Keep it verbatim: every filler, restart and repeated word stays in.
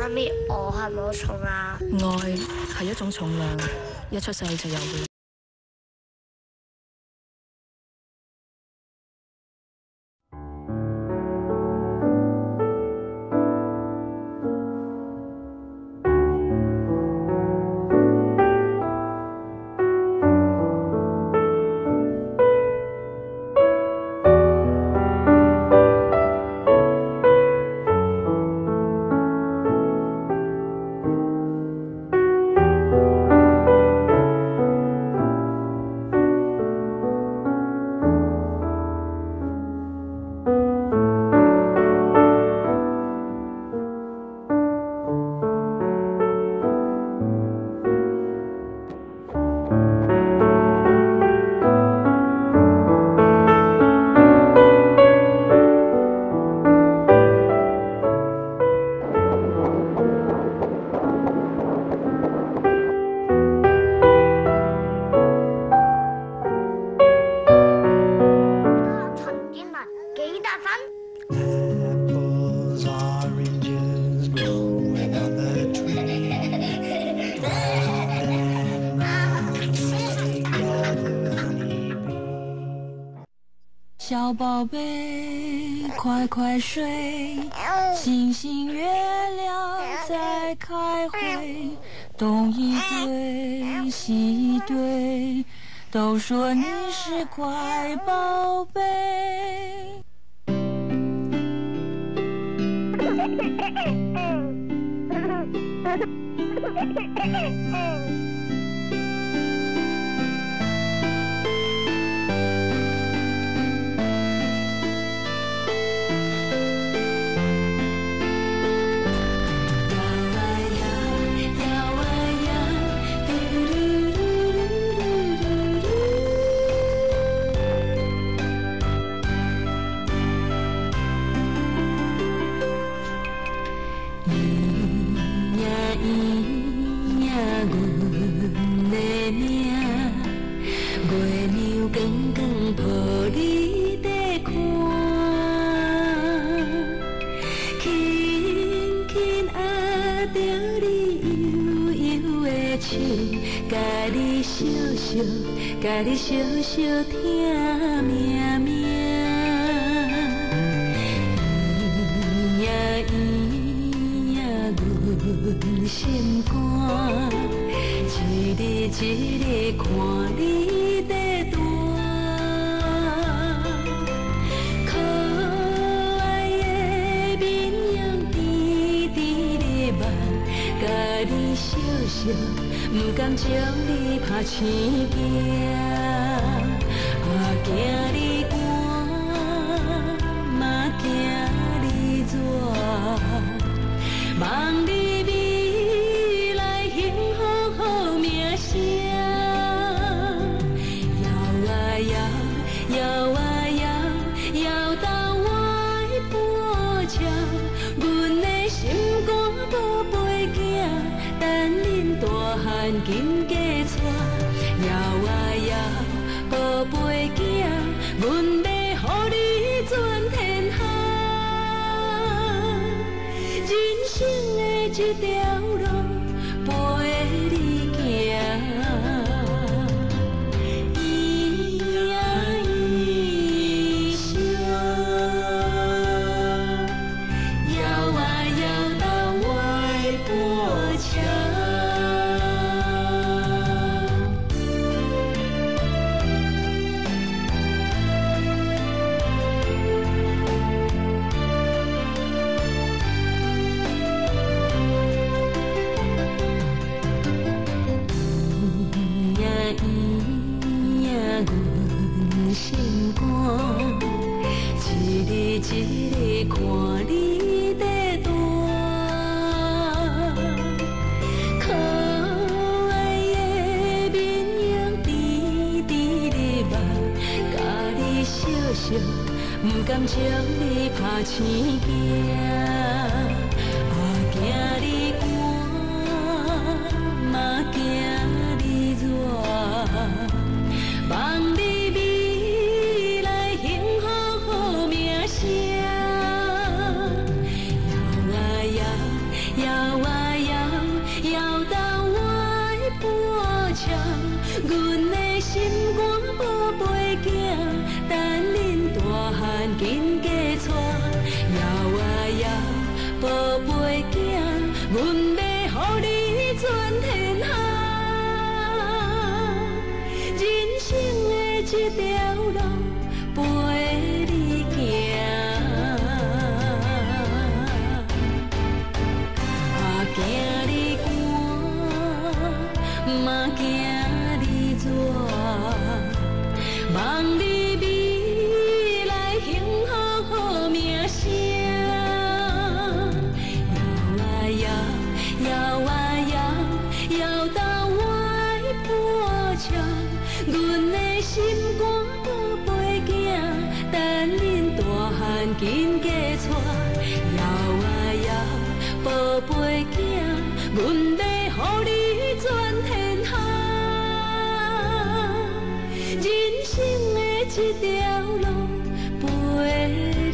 媽咪，我係冇重啊。 愛係一種重量，一出世就有嘅。 小宝贝，快快睡，星星月亮在开会，东一对西一对，都说你是乖宝贝。甲你小小听命命，咿呀咿呀，阮心肝，一日一日看你在大，可爱的面容甜甜的目，甲你笑笑。不敢将你拍生惊，啊惊你寒，嘛惊你热，望你未来幸福好名声。摇啊摇，摇啊摇，摇到我的半桥，阮的心肝宝贝囝，等恁大汉紧加带，摇啊摇，宝贝囝，阮要予你全天下。人生的这条路，陪你行。咿呀咿声，摇啊摇到我的半桥。一日看你在大，可爱的面容甜甜的目，甲你笑笑，不敢将你拍生惊，啊惊你寒，嘛惊你热，望你。摇摇啊摇，摇到我的半桥，阮的心肝宝贝囝，等恁大汉紧加带，摇啊摇，宝贝囝，阮要予你全天下。人生的这条路陪你行，啊行你寒，嘛行你热，望你未来幸福好名声。摇啊摇，摇啊摇，摇到我的半桥，阮的心肝宝贝囝，等恁大汉紧加带，摇啊摇，宝贝囝，阮要予你全天下。人生的这条路陪